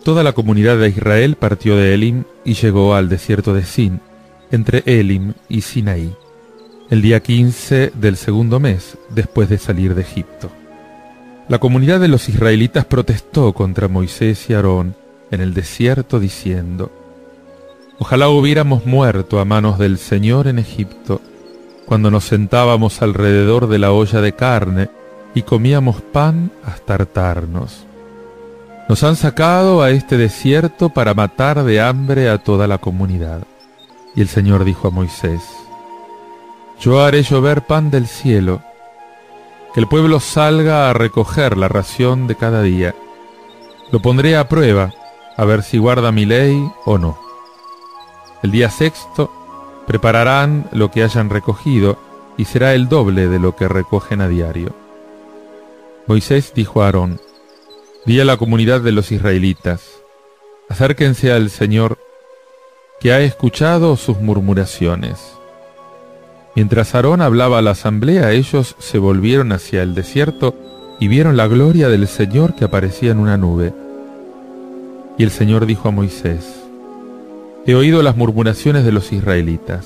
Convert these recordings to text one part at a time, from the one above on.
Toda la comunidad de Israel partió de Elim y llegó al desierto de Sin, entre Elim y Sinaí, el día 15 del segundo mes después de salir de Egipto. La comunidad de los israelitas protestó contra Moisés y Aarón en el desierto diciendo: «Ojalá hubiéramos muerto a manos del Señor en Egipto, cuando nos sentábamos alrededor de la olla de carne y comíamos pan hasta hartarnos. Nos han sacado a este desierto para matar de hambre a toda la comunidad». Y el Señor dijo a Moisés: «Yo haré llover pan del cielo, que el pueblo salga a recoger la ración de cada día. Lo pondré a prueba, a ver si guarda mi ley o no. El día sexto prepararán lo que hayan recogido, y será el doble de lo que recogen a diario». Moisés dijo a Aarón: «Di a la comunidad de los israelitas: acérquense al Señor, que ha escuchado sus murmuraciones». Mientras Aarón hablaba a la asamblea, ellos se volvieron hacia el desierto y vieron la gloria del Señor que aparecía en una nube. Y el Señor dijo a Moisés: «He oído las murmuraciones de los israelitas.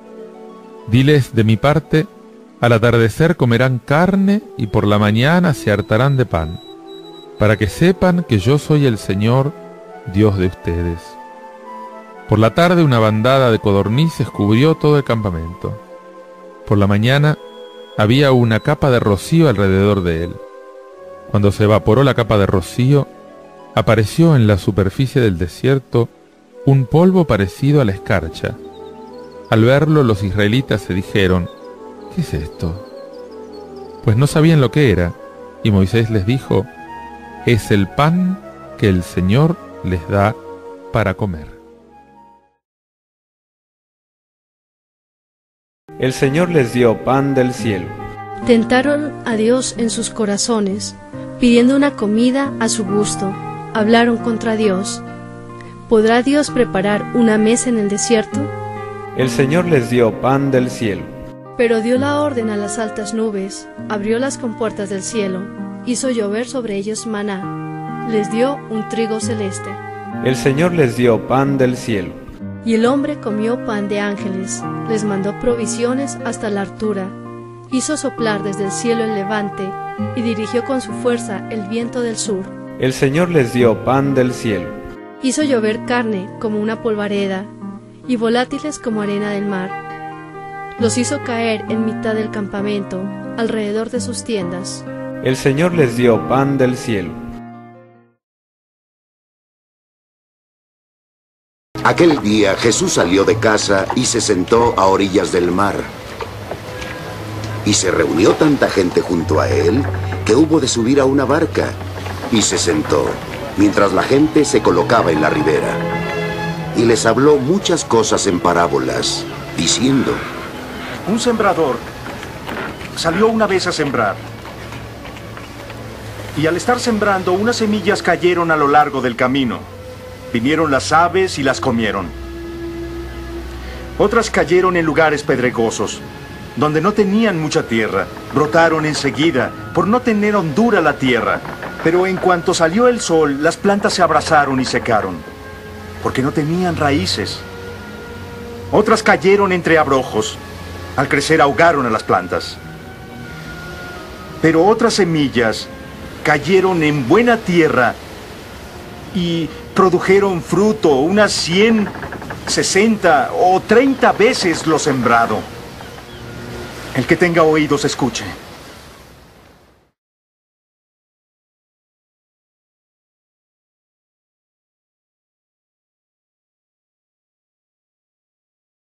Diles de mi parte: al atardecer comerán carne y por la mañana se hartarán de pan, para que sepan que yo soy el Señor, Dios de ustedes». Por la tarde una bandada de codornices cubrió todo el campamento. Por la mañana había una capa de rocío alrededor de él. Cuando se evaporó la capa de rocío, apareció en la superficie del desierto un polvo parecido a la escarcha. Al verlo, los israelitas se dijeron: «¿Qué es esto?». Pues no sabían lo que era, y Moisés les dijo: «Es el pan que el Señor les da para comer». El Señor les dio pan del cielo. Tentaron a Dios en sus corazones, pidiendo una comida a su gusto. Hablaron contra Dios. ¿Podrá Dios preparar una mesa en el desierto? El Señor les dio pan del cielo. Pero dio la orden a las altas nubes, abrió las compuertas del cielo, hizo llover sobre ellos maná, les dio un trigo celeste. El Señor les dio pan del cielo. Y el hombre comió pan de ángeles, les mandó provisiones hasta la altura, hizo soplar desde el cielo el levante, y dirigió con su fuerza el viento del sur. El Señor les dio pan del cielo. Hizo llover carne como una polvareda, y volátiles como arena del mar. Los hizo caer en mitad del campamento, alrededor de sus tiendas. El Señor les dio pan del cielo. Aquel día Jesús salió de casa y se sentó a orillas del mar. Y se reunió tanta gente junto a él que hubo de subir a una barca, y se sentó, mientras la gente se colocaba en la ribera. Y les habló muchas cosas en parábolas, diciendo: Un sembrador salió una vez a sembrar. Y al estar sembrando, unas semillas cayeron a lo largo del camino. Vinieron las aves y las comieron. Otras cayeron en lugares pedregosos, donde no tenían mucha tierra. Brotaron enseguida, por no tener hondura la tierra. Pero en cuanto salió el sol, las plantas se abrasaron y secaron, porque no tenían raíces. Otras cayeron entre abrojos. Al crecer ahogaron a las plantas. Pero otras semillas cayeron en buena tierra y produjeron fruto, unas 100, 60 o 30 veces lo sembrado. El que tenga oídos, escuche.